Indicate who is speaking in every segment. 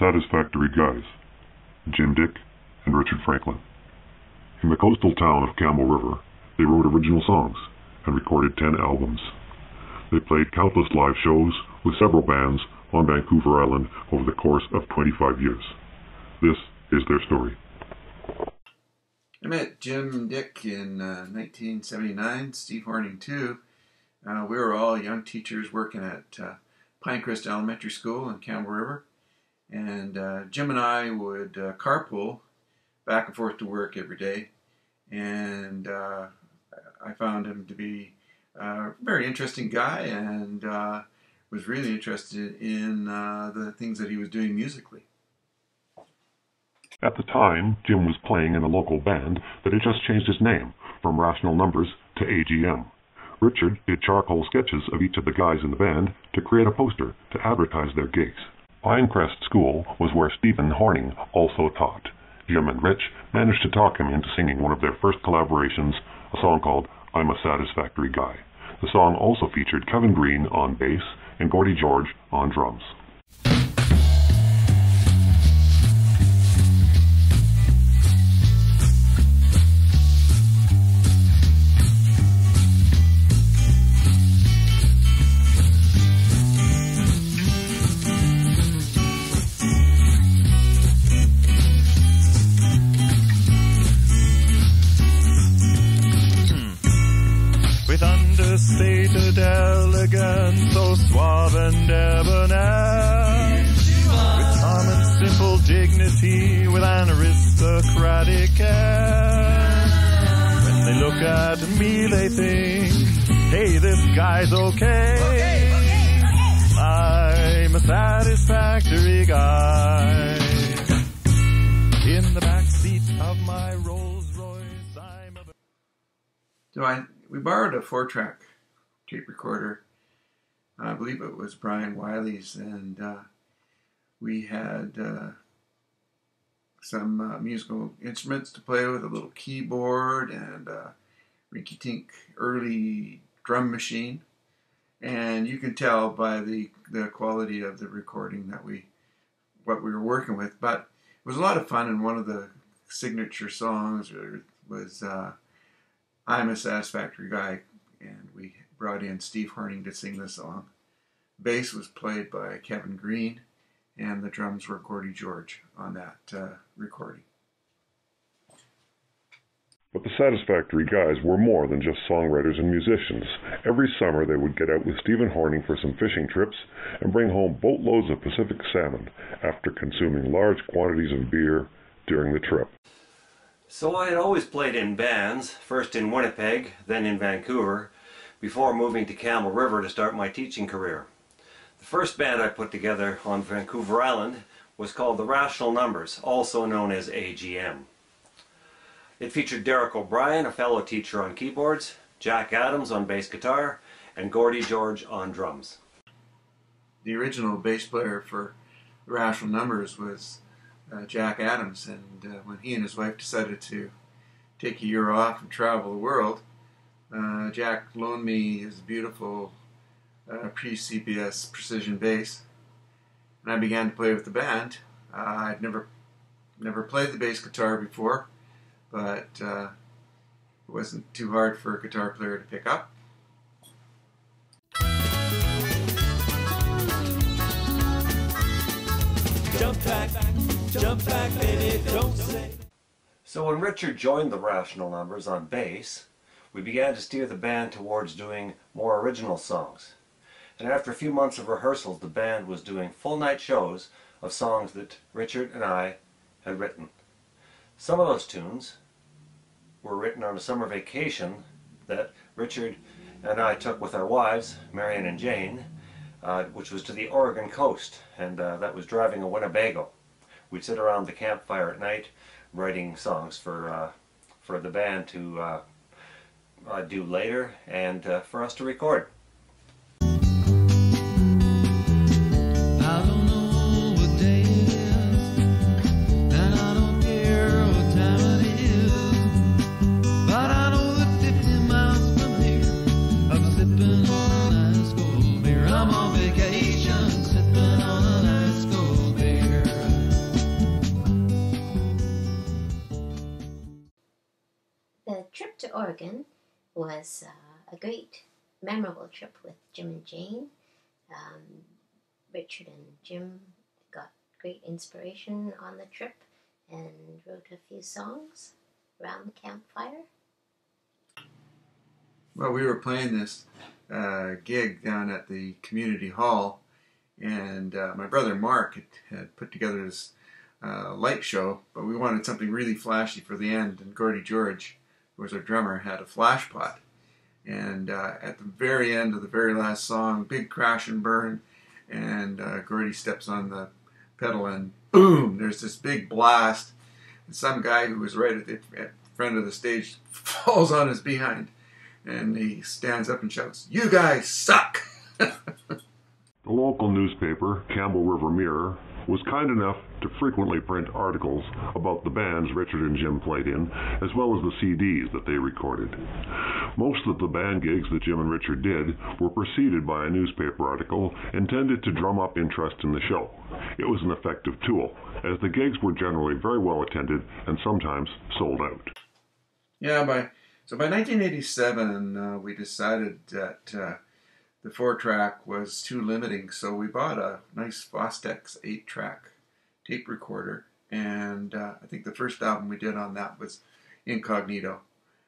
Speaker 1: Satisfactory Guys, Dyck and Richard Franklin. In the coastal town of Campbell River, they wrote original songs and recorded 10 albums. They played countless live shows with several bands on Vancouver Island over the course of 25 years. This is their story.
Speaker 2: I met Jim and Dyck in 1979, Steve Horning too. We were all young teachers working at Pinecrest Elementary School in Campbell River. And Jim and I would carpool back and forth to work every day. And I found him to be a very interesting guy and was really interested in the things that he was doing musically.
Speaker 1: At the time, Jim was playing in a local band that had just changed its name from Rational Numbers to AGM. Richard did charcoal sketches of each of the guys in the band to create a poster to advertise their gigs. Pinecrest School was where Stephen Horning also taught. Jim and Rich managed to talk him into singing one of their first collaborations, a song called I'm a Satisfactory Guy. The song also featured Kevin Green on bass and Gordy George on drums.
Speaker 3: With understated elegance, so suave and debonair, with calm and simple dignity, with an aristocratic air. When they look at me, they think, hey, this guy's okay. I'm a satisfactory guy. In the backseat of my Rolls Royce, I'm a...
Speaker 2: We borrowed a 4-track tape recorder. I believe it was Brian Wiley's, and we had some musical instruments to play with, a little keyboard and a rinky-tink early drum machine. And you can tell by the quality of the recording that what we were working with. But it was a lot of fun, and one of the signature songs was I'm a Satisfactory Guy, and we brought in Steve Horning to sing the song. Bass was played by Kevin Green, and the drums were Gordy George on that recording.
Speaker 1: But the Satisfactory Guys were more than just songwriters and musicians. Every summer they would get out with Stephen Horning for some fishing trips and bring home boatloads of Pacific salmon after consuming large quantities of beer during the trip.
Speaker 4: So I had always played in bands, first in Winnipeg, then in Vancouver, before moving to Campbell River to start my teaching career. The first band I put together on Vancouver Island was called the Rational Numbers, also known as AGM. It featured Derek O'Brien, a fellow teacher, on keyboards, Jack Adams on bass guitar, and Gordy George on drums.
Speaker 2: The original bass player for the Rational Numbers was Jack Adams, and when he and his wife decided to take a year off and travel the world, Jack loaned me his beautiful pre-CPS precision bass, and I began to play with the band. I'd never played the bass guitar before, but it wasn't too hard for a guitar player to pick up.
Speaker 3: Jump back, baby, don't say.
Speaker 4: So when Richard joined the Rational Numbers on bass, we began to steer the band towards doing more original songs. And after a few months of rehearsals, the band was doing full night shows of songs that Richard and I had written. Some of those tunes were written on a summer vacation that Richard and I took with our wives, Marion and Jane, which was to the Oregon coast, and that was driving a Winnebago. We'd sit around the campfire at night writing songs for the band to do later and for us to record.
Speaker 5: The trip to Oregon was a great, memorable trip with Jim and Jane. Richard and Jim got great inspiration on the trip and wrote a few songs around the campfire.
Speaker 2: Well, we were playing this gig down at the community hall, and my brother Mark had put together this light show, but we wanted something really flashy for the end, and Gordy George, who was our drummer, had a flash pot. And at the very end of the very last song, big crash and burn, and Gordy steps on the pedal and boom, there's this big blast. And some guy who was right at the front of the stage falls on his behind, and he stands up and shouts, "You guys suck!"
Speaker 1: The local newspaper, Campbell River Mirror, was kind enough to frequently print articles about the bands Richard and Jim played in, as well as the CDs that they recorded. Most of the band gigs that Jim and Richard did were preceded by a newspaper article intended to drum up interest in the show. It was an effective tool, as the gigs were generally very well attended and sometimes sold out.
Speaker 2: Yeah, by 1987, we decided that the 4-track was too limiting, so we bought a nice Fostex 8-track tape recorder, and I think the first album we did on that was Incognito.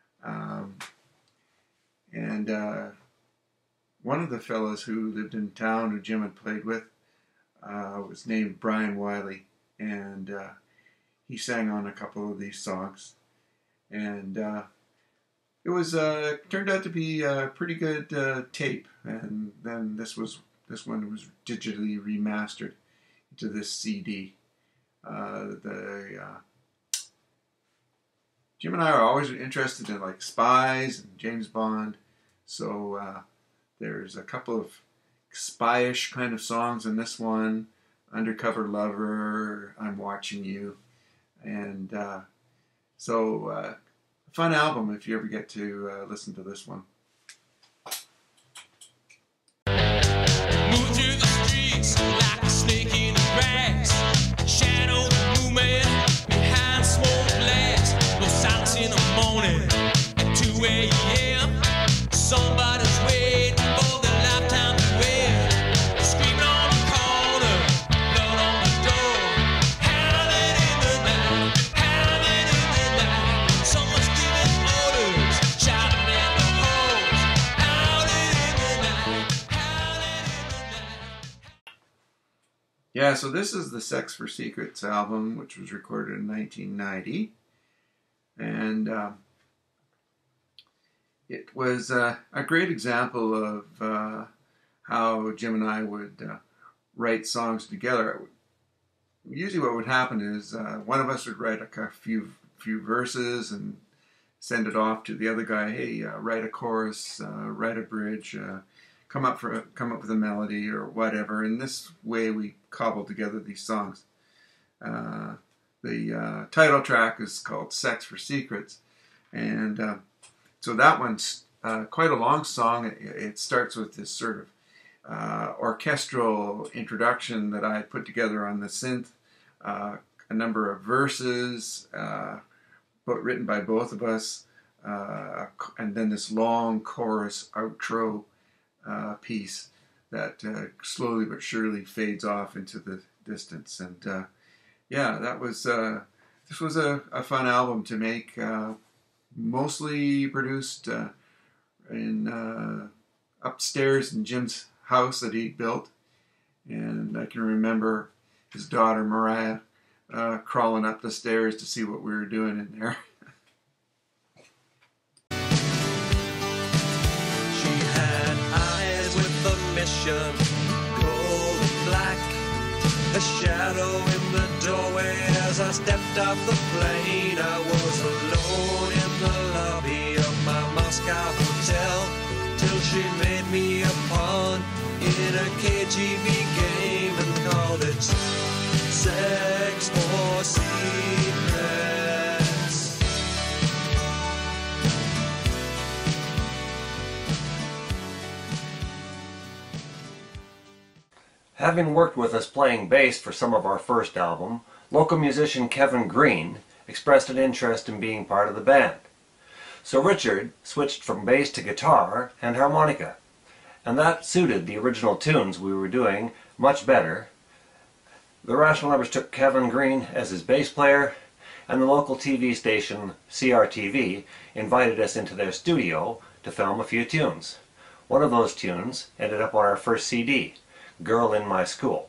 Speaker 2: And one of the fellows who lived in town, who Jim had played with, was named Brian Wiley, and he sang on a couple of these songs, and it was turned out to be a pretty good tape. And then this one was digitally remastered into this CD. Jim and I are always interested in like spies and James Bond, so there's a couple of spy-ish kind of songs in this one. Undercover Lover, I'm Watching You, and so fun album if you ever get to listen to this one.
Speaker 3: Move through the streets like a snake in the grass. Shadow movement behind smoke glass. No silence in the morning at 2 a.m. Somebody's waiting for the lifetime to win. Screaming on the corner, blood on the door. Howling in the night, howling in the night. Someone's giving orders, shouting at the halls. Howling in the night, howling in the night.
Speaker 2: Yeah, so this is the Sex for Secrets album, which was recorded in 1990. And it was a great example of how Jim and I would write songs together. Usually what would happen is one of us would write a few verses and send it off to the other guy. Hey, write a chorus, write a bridge, come up with a melody or whatever. And this way we cobbled together these songs. The title track is called Sex for Secrets, and so that one's quite a long song. It starts with this sort of orchestral introduction that I put together on the synth, a number of verses, but written by both of us, and then this long chorus outro piece that slowly but surely fades off into the distance. And yeah, that was this was a fun album to make. Mostly produced in upstairs in Jim's house that he built, and I can remember his daughter Mariah crawling up the stairs to see what we were doing in there.
Speaker 3: She had eyes with a mission, cold and black. A shadow in the doorway as I stepped off the plane. I was alone in the lobby of my Moscow hotel, till she made me a pawn in a KGB game and called it Sex for Secrets.
Speaker 4: Having worked with us playing bass for some of our first album, local musician Kevin Green expressed an interest in being part of the band. So Richard switched from bass to guitar and harmonica, and that suited the original tunes we were doing much better. The Rational Numbers took Kevin Green as his bass player, and the local TV station CRTV invited us into their studio to film a few tunes. One of those tunes ended up on our first CD, Girl in My School.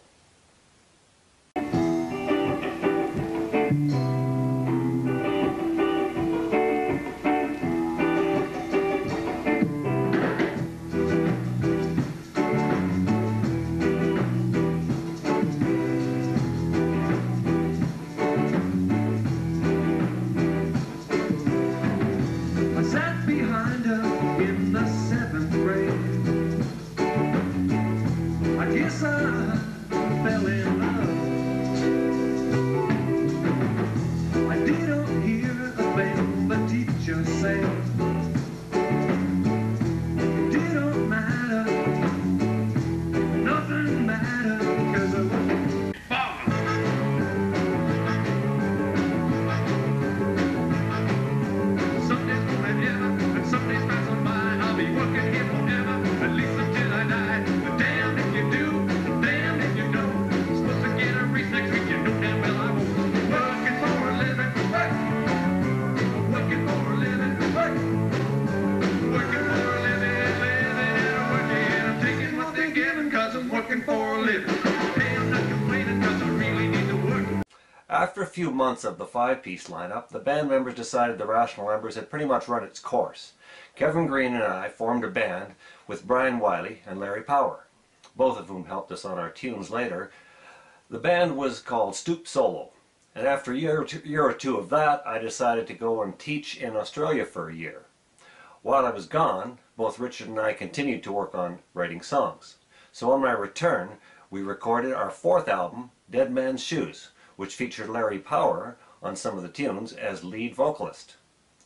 Speaker 4: After a few months of the five-piece lineup, the band members decided the Rational Numbers had pretty much run its course. Kevin Green and I formed a band with Brian Wiley and Larry Power, both of whom helped us on our tunes later. The band was called Stoop Solo, and after a year or two of that, I decided to go and teach in Australia for a year. While I was gone, both Richard and I continued to work on writing songs. So on my return, we recorded our fourth album, Dead Man's Shoes, which featured Larry Power on some of the tunes as lead vocalist.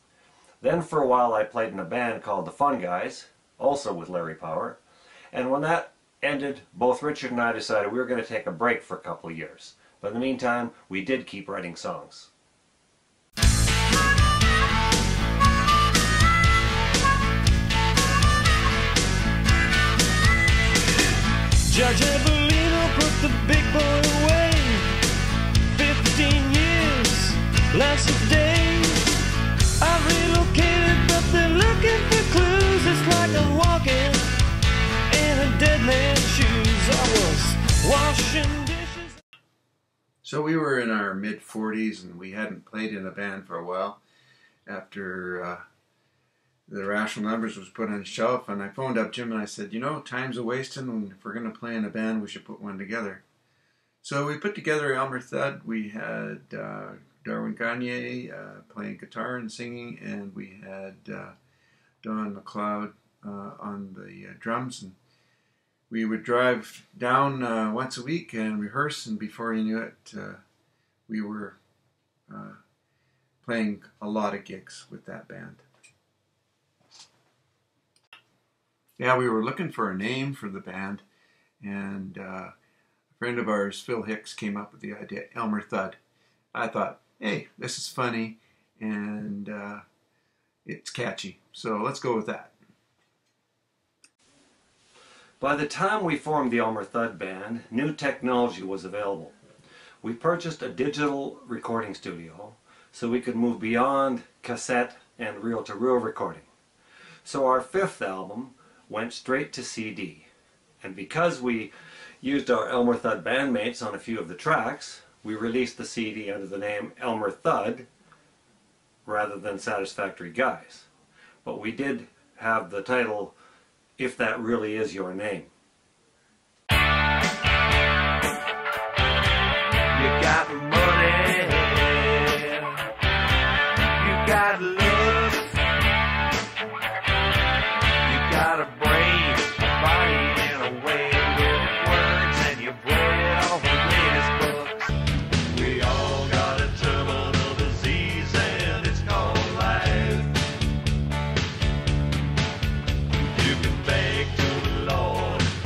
Speaker 4: Then for a while I played in a band called the Fun Guys, also with Larry Power, and when that ended, both Richard and I decided we were going to take a break for a couple of years. But in the meantime, we did keep writing songs.
Speaker 3: Judge Evelino put the big boy away. 15 years, lots of days. I've relocated, but they're looking for clues. It's like I'm walking in a dead man's shoes. I was washing dishes.
Speaker 2: So we were in our mid-40s and we hadn't played in a band for a while after the Rational Numbers was put on the shelf, and I phoned up Jim and I said, you know, time's a-wasting, and if we're going to play in a band, we should put one together. So we put together Elmer Thud. We had Darwin Gagne playing guitar and singing, and we had Don McLeod on the drums. And we would drive down once a week and rehearse, and before you knew it, we were playing a lot of gigs with that band. Yeah, we were looking for a name for the band, and a friend of ours, Phil Hicks, came up with the idea, Elmer Thud. I thought, hey, this is funny, and it's catchy, so let's go with that.
Speaker 4: By the time we formed the Elmer Thud Band, new technology was available. We purchased a digital recording studio so we could move beyond cassette and reel-to-reel recording. So our fifth album went straight to CD. And because we used our Elmer Thud bandmates on a few of the tracks, we released the CD under the name Elmer Thud rather than Satisfactory Guys. But we did have the title, If That Really Is Your Name.
Speaker 3: You got money, you got love, you got a brain, a body, and a way with words, and you bred all the latest books. We all got a terminal disease, and it's called life. You can beg to the Lord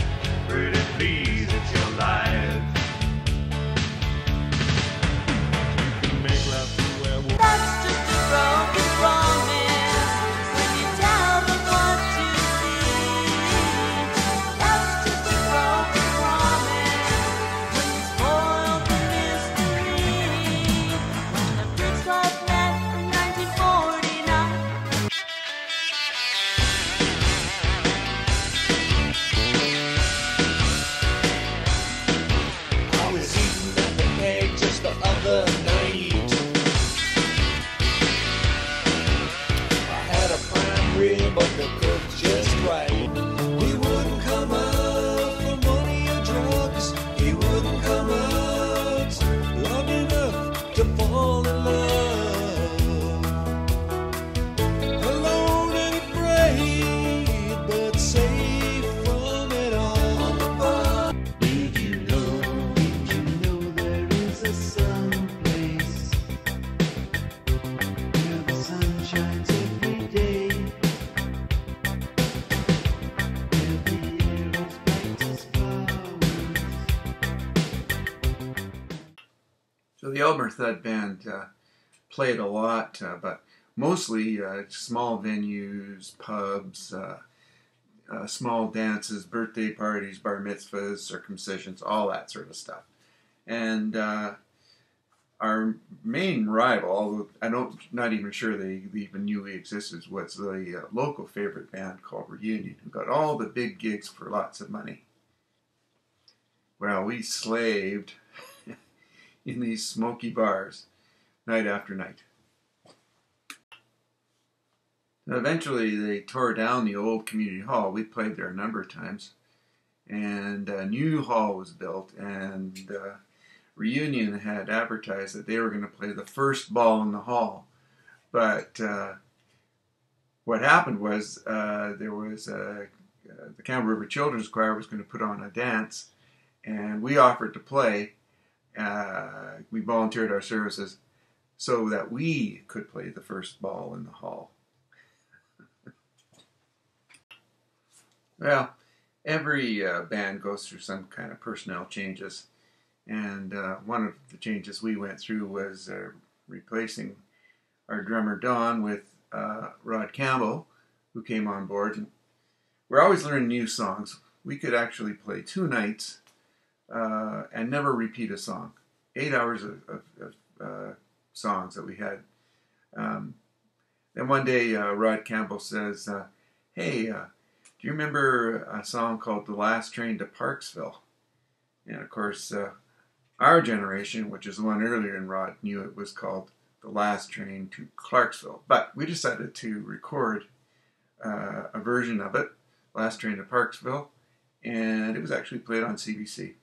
Speaker 3: but the cook just right. He wouldn't come out for money or drugs. He wouldn't come out long enough to fall in love. Alone and afraid, but safe from it all. Did you know there is a someplace where the sun shines every day, where the air is bright as flowers?
Speaker 2: So the Elmer Thud Band played a lot, but mostly small venues, pubs, small dances, birthday parties, bar mitzvahs, circumcisions, all that sort of stuff. And our main rival, although not even sure they even knew we existed, was the local favorite band called Reunion, who got all the big gigs for lots of money. Well, we slaved in these smoky bars night after night. Now, eventually they tore down the old community hall. We played there a number of times, and a new hall was built, and Reunion had advertised that they were going to play the first ball in the hall. But what happened was there was the Campbell River Children's Choir was going to put on a dance, and we offered to play. We volunteered our services so that we could play the first ball in the hall. Well, every band goes through some kind of personnel changes, and one of the changes we went through was replacing our drummer Don with Rod Campbell, who came on board. And we're always learning new songs. We could actually play 2 nights and never repeat a song. 8 hours of songs that we had. Then one day Rod Campbell says, hey, do you remember a song called The Last Train to Parksville? And of course, our generation, which is the one earlier than Rod, knew it was called The Last Train to Clarksville. But we decided to record a version of it, Last Train to Parksville, and it was actually played on CBC.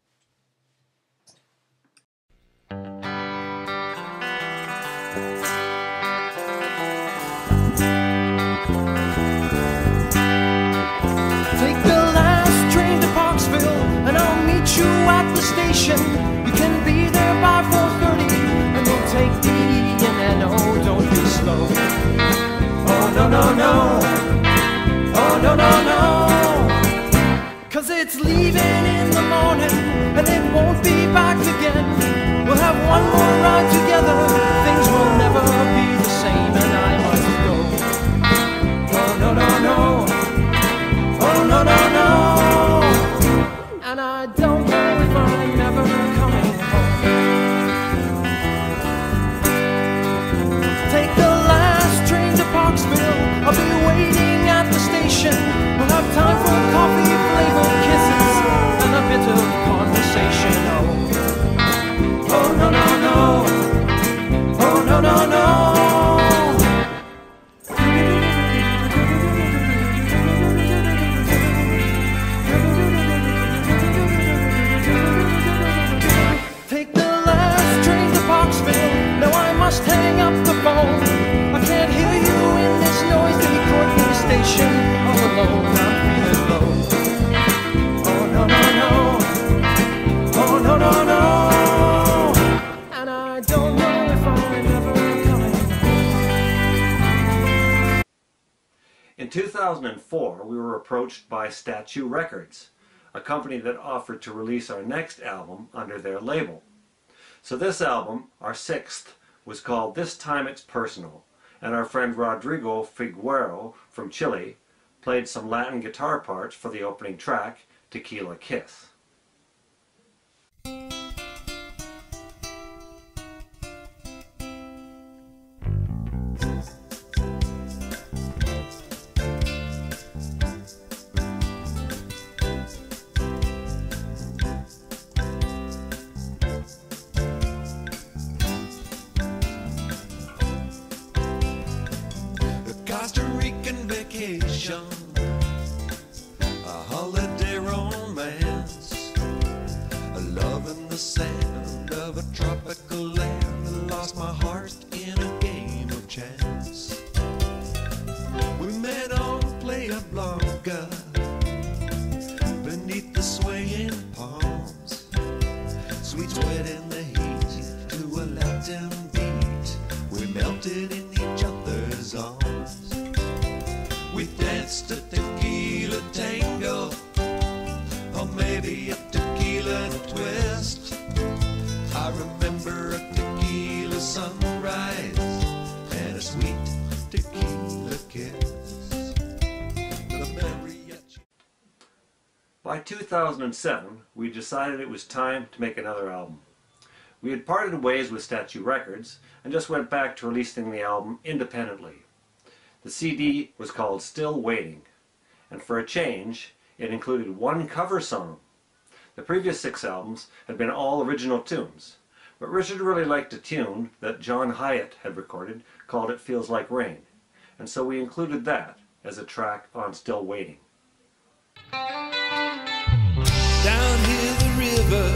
Speaker 3: Take the last train to Parksville, and I'll meet you at the station. You can be there by 4:30, and we'll take the E&N. Oh, don't be slow. Oh, no, no, no. Oh, no, no, no. 'Cause it's leaving in the morning, and it won't be back again. We'll have one more ride together. Things will never be the same, and I must go. Oh, no, no, no. Oh, no, no, no. And I don't know if I'm ever coming home. Take the last train to Parksville. I'll be waiting at the station. We'll have time for coffee, flavored kisses, and a bit of conversation. Oh, no, no, no. Oh, no, no, no. Hang up the phone. I can't hear you in this noisy Courtney station. All alone, I'm feeling low. Oh, no, no, no. Oh, no, no, no. And I don't know if I'm ever coming home.
Speaker 4: In 2004, we were approached by Statue Records, a company that offered to release our next album under their label. So this album, our 6th, was called This Time It's Personal, and our friend Rodrigo Figuero from Chile played some Latin guitar parts for the opening track, Tequila Kiss.
Speaker 3: Costa Rican vacation.
Speaker 6: Santa Blanca beneath the swaying palms. Sweet sweat in the heat to a Latin beat. We melted in each other's arms. We danced a tequila tango, or maybe a tequila twist. I remember a tequila sunrise and a sweet tequila kiss. The mariachi.
Speaker 4: By 2007, we decided it was time to make another album. We had parted ways with Statue Records and just went back to releasing the album independently. The CD was called Still Waiting, and for a change, it included one cover song. The previous 6 albums had been all original tunes, but Richard really liked a tune that John Hyatt had recorded called It Feels Like Rain, and so we included that as a track on Still Waiting.
Speaker 6: Down here the river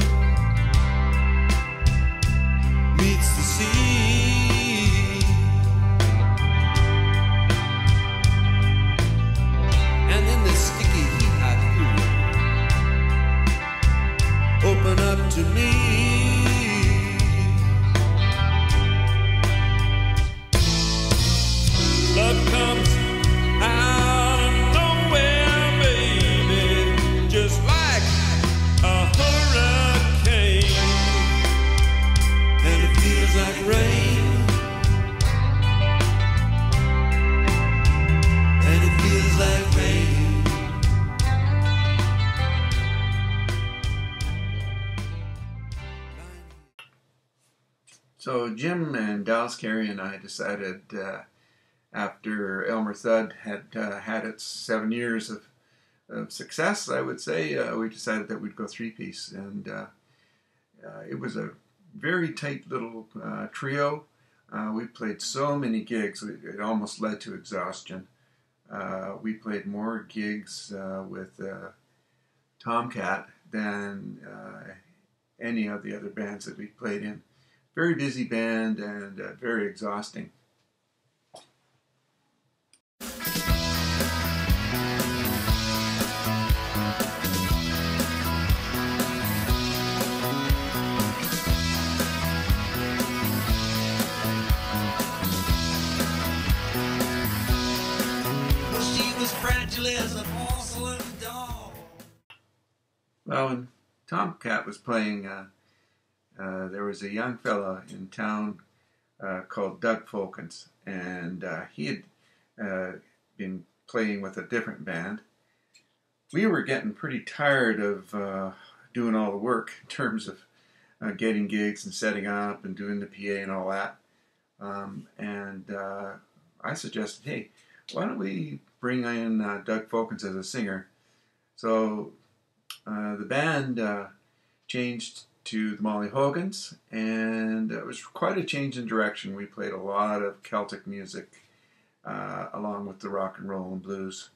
Speaker 6: meets the sea, and in this sticky heat I feel open up to me. Love comes out of nowhere, baby, just like a hurricane, and it feels like rain, and it feels like rain.
Speaker 2: So Jim and Dallas Carey and I decided after Elmer Thud had had its 7 years of success, I would say, we decided that we'd go 3-piece, and it was a very tight little trio. We played so many gigs, it almost led to exhaustion. We played more gigs with Tomcat than any of the other bands that we played in. Very busy band and very exhausting.
Speaker 6: As a porcelain doll.
Speaker 2: Well, when Tomcat was playing, there was a young fella in town called Dyck Folkens, and he had been playing with a different band. We were getting pretty tired of doing all the work in terms of getting gigs and setting up and doing the PA and all that. I suggested, hey, why don't we bring in Dyck Folkens as a singer? So the band changed to the Molly Hogans, and it was quite a change in direction. We played a lot of Celtic music along with the rock and roll and blues.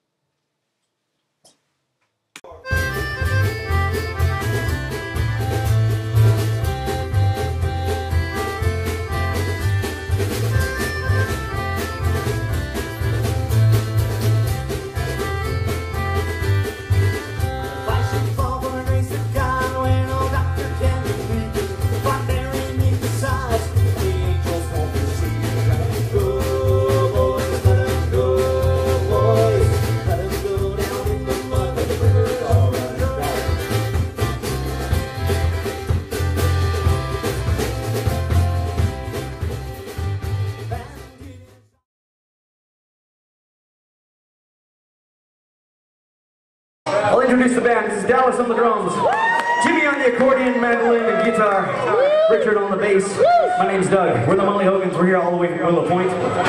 Speaker 7: I'll introduce the band. This is Dallas on the drums, Jimmy on the accordion, mandolin, and guitar, Richard on the bass. My name's Doug. We're the Molly Hogans. We're here all the way from Willow Point.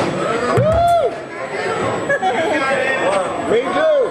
Speaker 7: Me too.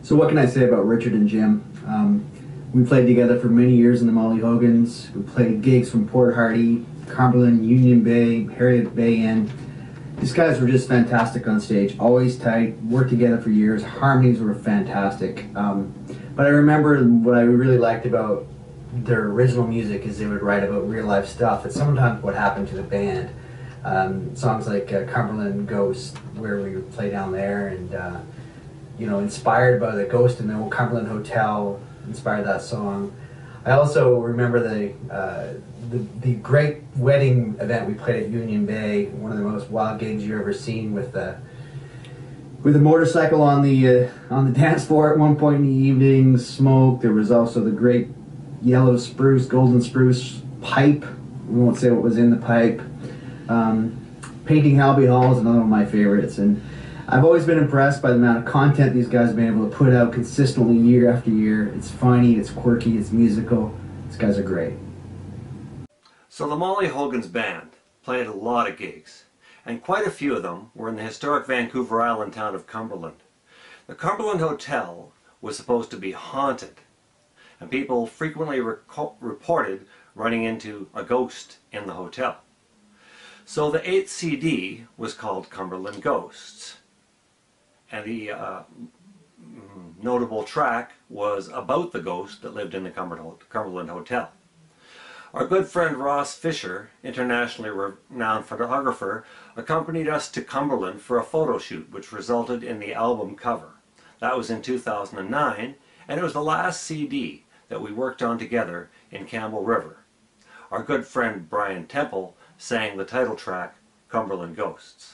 Speaker 7: So what can I say about Richard and Jim? We played together for many years in the Molly Hogans. We played gigs from Port Hardy, Cumberland, Union Bay, Harriet Bay Inn. These guys were just fantastic on stage, always tight, worked together for years. Harmonies were fantastic. But I remember what I really liked about their original music is they would write about real life stuff. It's sometimes what happened to the band. Songs like Cumberland Ghost, where we would play down there, and you know, inspired by the ghost in the Cumberland Hotel, inspired that song. I also remember the great wedding event we played at Union Bay, one of the most wild gigs you've ever seen, with a motorcycle on the dance floor at one point in the evening, smoke. There was also the great yellow spruce, golden spruce pipe. We won't say what was in the pipe. Painting Halby Hall is another one of my favorites, and I've always been impressed by the amount of content these guys have been able to put out consistently year after year. It's funny, it's quirky, it's musical. These guys are great.
Speaker 4: So the Molly Hogans Band played a lot of gigs, and quite a few of them were in the historic Vancouver Island town of Cumberland. The Cumberland Hotel was supposed to be haunted, and people frequently reported running into a ghost in the hotel. So the 8th CD was called Cumberland Ghosts, and the notable track was about the ghost that lived in the Cumberland Hotel. Our good friend Ross Fisher, internationally renowned photographer, accompanied us to Cumberland for a photo shoot which resulted in the album cover. That was in 2009, and it was the last CD that we worked on together in Campbell River. Our good friend Brian Temple sang the title track, Cumberland Ghosts.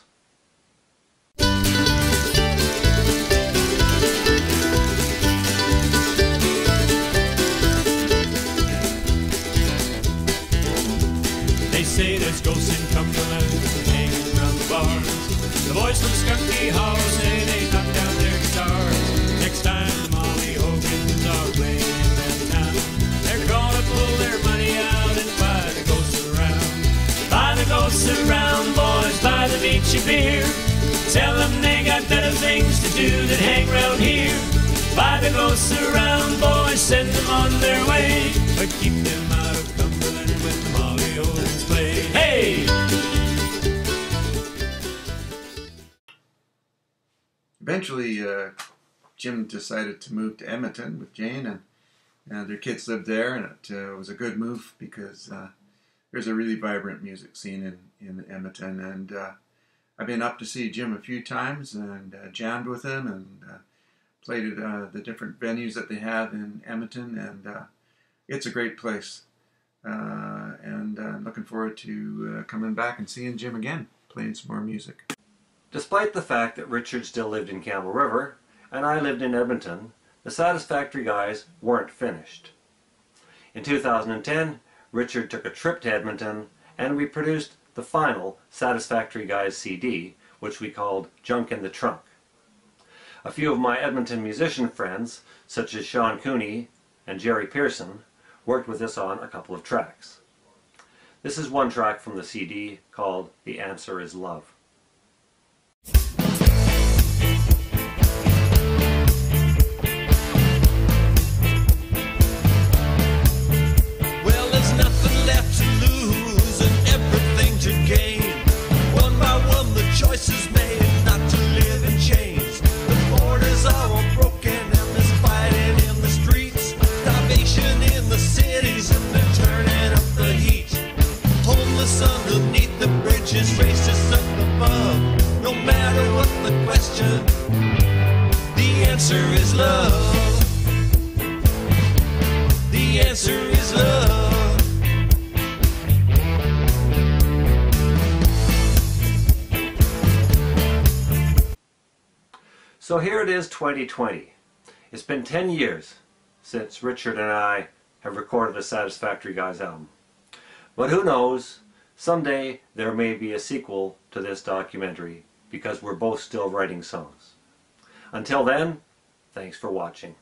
Speaker 6: They say there's ghosts in Cumberland hanging around the bars. The boys from Skunky Hollow say they knock down their guitars. Next time the Molly Hogans are playing in that town, they're gonna pull their money out and buy the ghosts around. Buy the ghosts around, boys, buy the beachy beer. Tell them they got better things to do than hang around here. Buy the ghosts around, boys, send them on their way, but keep them out of Cumberland when the Molly Hogans play. Hey!
Speaker 2: Eventually, Jim decided to move to Edmonton with Jane, and their kids lived there, and it was a good move because there's a really vibrant music scene in Edmonton, and I've been up to see Jim a few times and jammed with him and played at the different venues that they have in Edmonton, and it's a great place. And I'm looking forward to coming back and seeing Jim again, playing some more music.
Speaker 4: Despite the fact that Richard still lived in Campbell River and I lived in Edmonton, the Satisfactory Guys weren't finished. In 2010, Richard took a trip to Edmonton and we produced the final Satisfactory Guys CD, which we called Junk in the Trunk. A few of my Edmonton musician friends, such as Sean Cooney and Jerry Pearson, worked with us on a couple of tracks. This is one track from the CD called The Answer Is Love.
Speaker 6: Well, there's nothing left to lose and everything to gain. One by one the choice is made not to live in chains. The borders are all broken and there's fighting in the streets, starvation in the cities, and they're turning up the heat. Homeless underneath the bridges, racist up above. No matter what the question, the answer is love. The answer is love.
Speaker 4: So here it is, 2020. It's been 10 years since Richard and I have recorded a Satisfactory Guys album. But who knows, someday there may be a sequel to this documentary because we're both still writing songs. Until then, thanks for watching.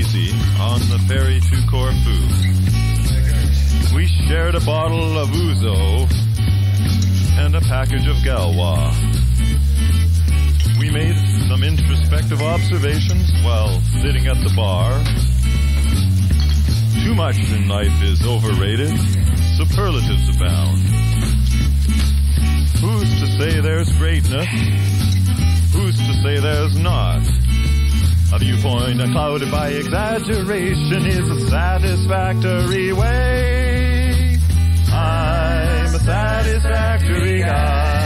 Speaker 8: Lucy on the ferry to Corfu. We shared a bottle of ouzo and a package of Galois. We made some introspective observations while sitting at the bar. Too much in life is overrated. Superlatives abound. Who's to say there's greatness? Who's to say there's not? A viewpoint unclouded by exaggeration is a satisfactory way. I'm a satisfactory guy.